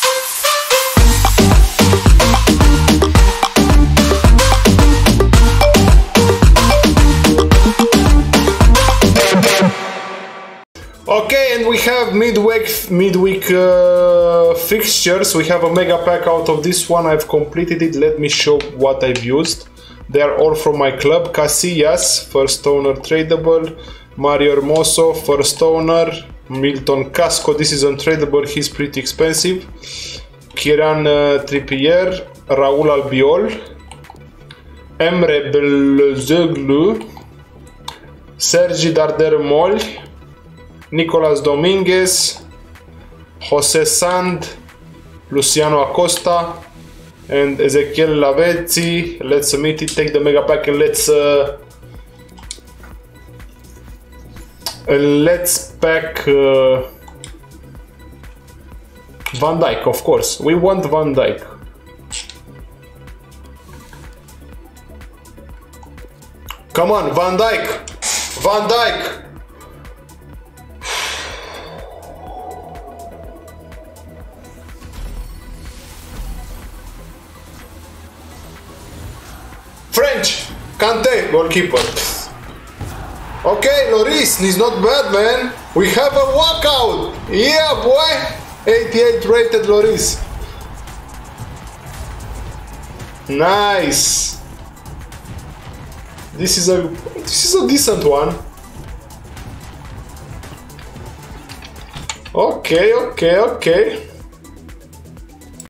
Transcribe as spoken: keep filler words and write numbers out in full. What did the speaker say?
Okay, and we have midweek midweek uh, fixtures. We have a mega pack out of this one. I've completed it. Let me show what I've used. They are all from my club. Casillas, first owner tradable. Mario Hermoso, first owner. Milton Casco, this is untradeable, he's pretty expensive. Kieran uh, Trippier, Raul Albiol, Emre Belözoğlu, Sergi Darder-Moll, Nicolas Dominguez, Jose Sand, Luciano Acosta, and Ezequiel Lavezzi. Let's submit it, take the mega pack, and let's uh, let's pack uh, Van Dijk, of course. We want Van Dijk. Come on, Van Dijk! Van Dijk! French! Kante, goalkeeper. Okay, Lloris, he's not bad, man. We have a walkout. Yeah, boy. eighty-eight rated Lloris. Nice. This is a this is a decent one. Okay, okay, okay.